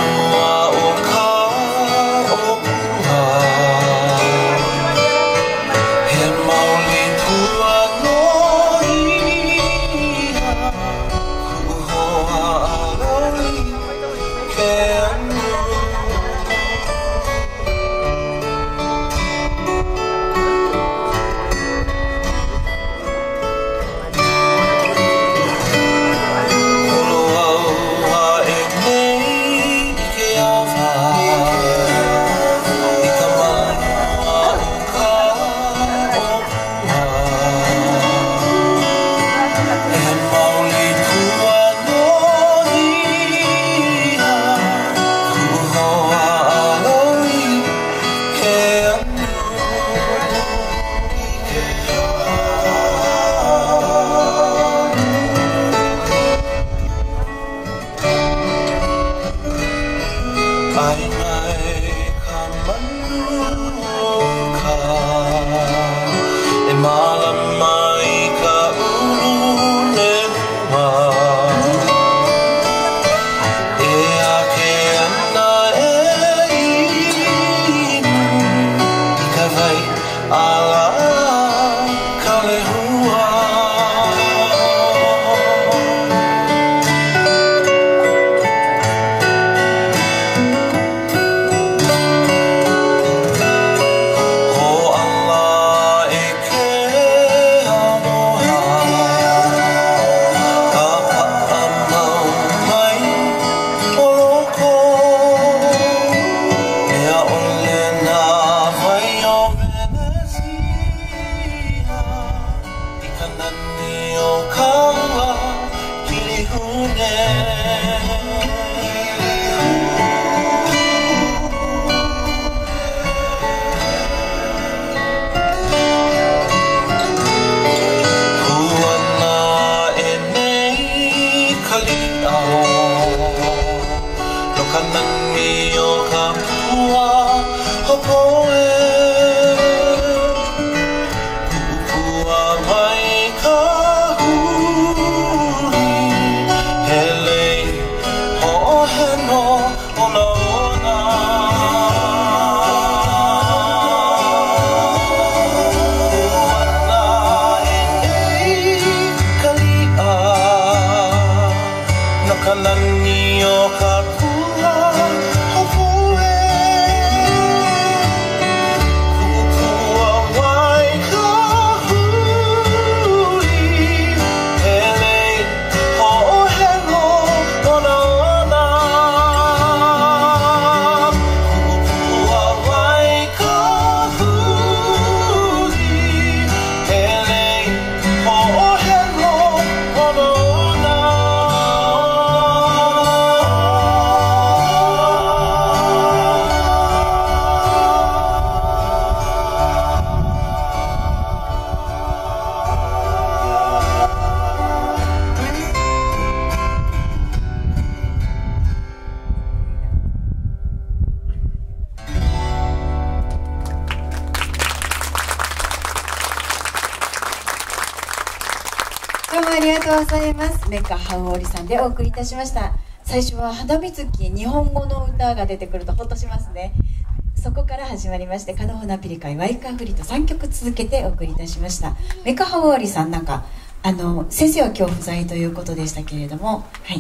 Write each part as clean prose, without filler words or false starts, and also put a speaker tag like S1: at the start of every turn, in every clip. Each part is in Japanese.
S1: どうもありがとうございます。メカハウオリさんでお送りいたしました。最初は花水木日本語の歌が出てくるとほっとしますね。そこから始まりまして、カノホナピリカイワイカフリと3曲続けてお送りいたしました。メカハウオリさん、なんか先生は今日不在ということでしたけれども、はい、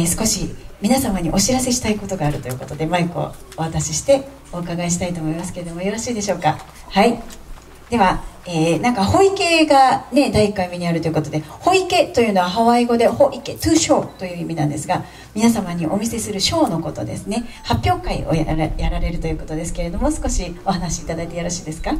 S1: 少し皆様にお知らせしたいことがあるということでマイクをお渡ししてお伺いしたいと思いますけれども、よろしいでしょうか。はい、では、なんかホイケがね第1回目にあるということで、ホイケというのはハワイ語でホイケトゥーショーという意味なんですが、皆様にお見せするショーのことですね。発表会をやられるということですけれども、少しお話しいただいてよろしいですか。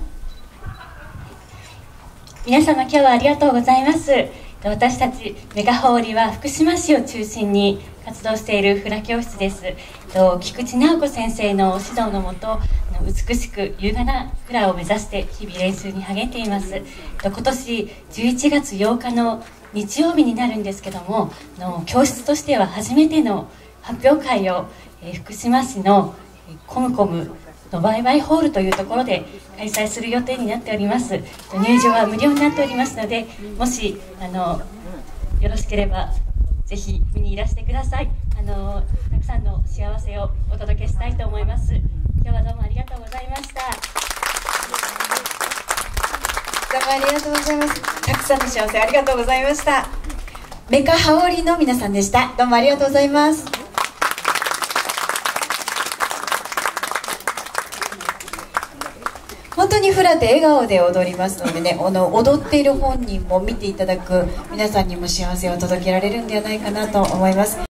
S2: 皆様今日はありがとうございます。私たちメガホーリは福島市を中心に活動しているフラ教室です。菊池直子先生の指導のもと、美しく優雅なフラを目指して日々練習に励んでいます。今年11月8日の日曜日になるんですけども、教室としては初めての発表会を、福島市のコムコムのバイバイホールというところで開催する予定になっております。入場は無料になっておりますので、もしよろしければぜひ見にいらしてください。たくさんの幸せをお届けしたいと思います。今日はどうもありがとうございました。
S1: どうもありがとうございます。たくさんの幸せありがとうございました。メカハオリの皆さんでした。どうもありがとうございます。本当にフラで笑顔で踊りますのでね、踊っている本人も見ていただく皆さんにも幸せを届けられるんではないかなと思います。